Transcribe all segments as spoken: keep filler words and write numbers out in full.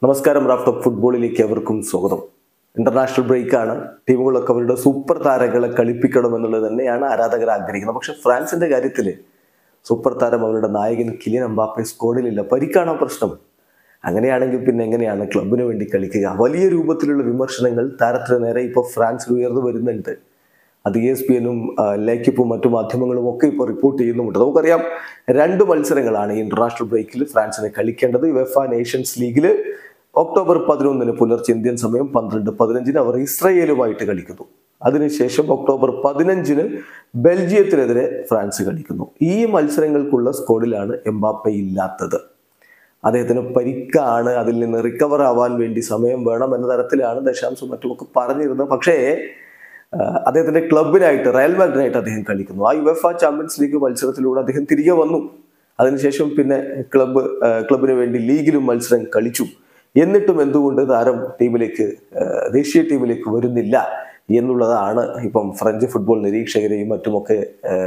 നമസ്കാരം. Raf talk ഫുട്ബോളിലേക്ക് അവർക്കും സ്വാഗതം. ഇന്റർനാഷണൽ ബ്രേക്കാണ്. ടീമുകളൊക്കെ അവരുടെ സൂപ്പർ താരങ്ങളെ കളിപ്പിക്കണം എന്നുള്ളത് തന്നെയാണ് ആരാധകർ ആഗ്രഹിക്കുന്നത്. പക്ഷെ ഫ്രാൻസിന്റെ കാര്യത്തിൽ സൂപ്പർ താരം അവരുടെ നായകൻ കിലിയൻ എംബാപ്പെ സ്ക്വാഡിലില്ല. പരിക്കാണോ പ്രശ്നം? അങ്ങനെയാണെങ്കിൽ പിന്നെ എങ്ങനെയാണ് ക്ലബിന് വേണ്ടി കളിക്കുക? വലിയ രൂപത്തിലുള്ള വിമർശനങ്ങൾ താരത്തിന് നേരെ ഇപ്പോൾ ഫ്രാൻസിൽ ഉയർന്നു വരുന്നുണ്ട്. അത് ഇ എസ് പി എനും ലേക്കിപ്പും മറ്റു മാധ്യമങ്ങളും ഒക്കെ ഇപ്പോൾ റിപ്പോർട്ട് ചെയ്യുന്നുമുണ്ട്. നമുക്കറിയാം, രണ്ട് മത്സരങ്ങളാണ് ഈ ഇന്റർനാഷണൽ ബ്രേക്കിൽ ഫ്രാൻസിനെ കളിക്കേണ്ടത്. യുവേഫ നേഷൻസ് ലീഗിൽ ഒക്ടോബർ പതിനൊന്നിന് പുലർച്ചെ ഇന്ത്യൻ സമയം പന്ത്രണ്ട് പതിനഞ്ചിന് അവർ ഇസ്രയേലുമായിട്ട് കളിക്കുന്നു. അതിനുശേഷം ഒക്ടോബർ പതിനഞ്ചിന് ബെൽജിയത്തിനെതിരെ ഫ്രാൻസ് കളിക്കുന്നു. ഈ മത്സരങ്ങൾക്കുള്ള സ്ക്വാഡിലാണ് എംബാപ്പെ ഇല്ലാത്തത്. അദ്ദേഹത്തിന് പരിക്കാണ്, അതിൽ നിന്ന് റിക്കവർ ആവാൻ വേണ്ടി സമയം വേണം എന്ന തരത്തിലാണ് ദശാംശം മറ്റുമൊക്കെ പറഞ്ഞിരുന്നത്. പക്ഷേ അദ്ദേഹത്തിന്റെ ക്ലബിനായിട്ട് റയൽ മാഡ്രിഡിനായിട്ട് അദ്ദേഹം കളിക്കുന്നു. ആ യുവേഫ ചാമ്പ്യൻസ് ലീഗ് മത്സരത്തിലൂടെ അദ്ദേഹം തിരികെ വന്നു. അതിനുശേഷം പിന്നെ ക്ലബ്ബ് ക്ലബിന് വേണ്ടി ലീഗിലും മത്സരം കളിച്ചു. എന്നിട്ടും എന്തുകൊണ്ട് താരം ടീമിലേക്ക് ദേശീയ ടീമിലേക്ക് വരുന്നില്ല എന്നുള്ളതാണ് ഇപ്പം ഫ്രഞ്ച് ഫുട്ബോൾ നിരീക്ഷകരെയും മറ്റുമൊക്കെ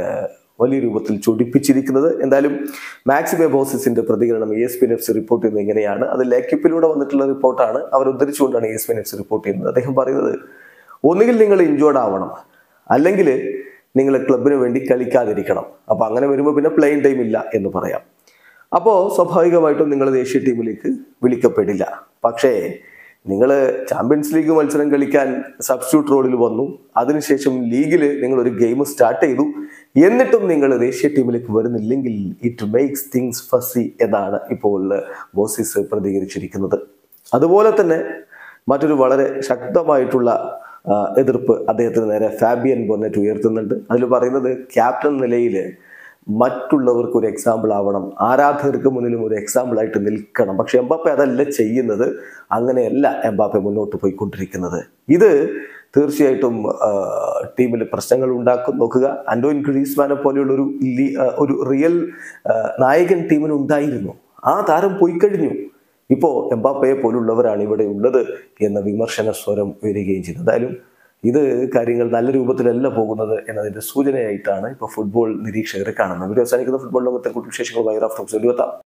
വലിയ രൂപത്തിൽ ചൊടിപ്പിച്ചിരിക്കുന്നത്. എന്തായാലും മാക്സിമെ ബോസിന്റെ പ്രതികരണം E S P N F C report ചെയ്യുന്നത് ഇങ്ങനെയാണ്. അത് ലേക്കിപ്പിലൂടെ വന്നിട്ടുള്ള റിപ്പോർട്ടാണ്. അവർ ഉദ്ധരിച്ചുകൊണ്ടാണ് E S P N F C report ചെയ്യുന്നത്. അദ്ദേഹം പറയുന്നത്, ഒന്നുകിൽ നിങ്ങൾ ഇൻജോർഡ് ആവണം, അല്ലെങ്കിൽ നിങ്ങൾ ക്ലബിന് വേണ്ടി കളിക്കാതിരിക്കണം. അപ്പൊ അങ്ങനെ വരുമ്പോൾ പിന്നെ പ്ലേയിങ് ടൈം ഇല്ല എന്ന് പറയാം. അപ്പോൾ സ്വാഭാവികമായിട്ടും നിങ്ങൾ ദേശീയ ടീമിലേക്ക് വിളിക്കപ്പെടില്ല. പക്ഷേ നിങ്ങൾ ചാമ്പ്യൻസ് ലീഗ് മത്സരം കളിക്കാൻ സബ്സ്റ്റിറ്റ്യൂട്ട് റോളിൽ വന്നു. അതിനുശേഷം ലീഗിൽ നിങ്ങൾ ഒരു ഗെയിം സ്റ്റാർട്ട് ചെയ്തു. എന്നിട്ടും നിങ്ങൾ ദേശീയ ടീമിലേക്ക് വരുന്നില്ലെങ്കിൽ ഇറ്റ് മേക്സ് തിങ്സ് ഫസി എന്നാണ് ഇപ്പോൾ ബോസിസ് പ്രതികരിച്ചിരിക്കുന്നത്. അതുപോലെ തന്നെ മറ്റൊരു വളരെ ശക്തമായിട്ടുള്ള എതിർപ്പ് അദ്ദേഹത്തിന് നേരെ ഫാബിയൻ ബൊന്നറ്റ് ഉയർത്തുന്നുണ്ട്. അതിൽ പറയുന്നത്, ക്യാപ്റ്റൻ നിലയിൽ മറ്റുള്ളവർക്ക് ഒരു എക്സാമ്പിൾ ആവണം, ആരാധകർക്ക് മുന്നിലും ഒരു എക്സാമ്പിൾ ആയിട്ട് നിൽക്കണം. പക്ഷെ എംബാപ്പെ അതല്ല ചെയ്യുന്നത്. അങ്ങനെയല്ല എംബാപ്പെ മുന്നോട്ട് പോയിക്കൊണ്ടിരിക്കുന്നത്. ഇത് തീർച്ചയായിട്ടും ടീമിൽ പ്രശ്നങ്ങൾ ഉണ്ടാക്കും. നോക്കുക, ആന്റോയിൻ ഗ്രീസ്മാനെ പോലെയുള്ള ഒരു ഒരു റിയൽ നായകൻ ടീമിന് ഉണ്ടായിരുന്നു. ആ താരം പോയി കഴിഞ്ഞു. ഇപ്പോൾ എംബാപ്പയെ പോലുള്ളവരാണ് ഇവിടെ ഉള്ളത് എന്ന വിമർശന സ്വരം ഉയരുകയും ചെയ്തു. എന്തായാലും ഇത് കാര്യങ്ങൾ നല്ല രൂപത്തിലല്ല പോകുന്നത് എന്നതിന്റെ സൂചനയായിട്ടാണ് ഇപ്പോൾ ഫുട്ബോൾ നിരീക്ഷകരെ കാണുന്നത്. വീഡിയോ അവസാനിക്കുന്ന ഫുട്ബോൾ ലോകത്തെ കൂടുതൽ വിശേഷങ്ങളുമായി റാഫ് ടോക്സ് എത്താം.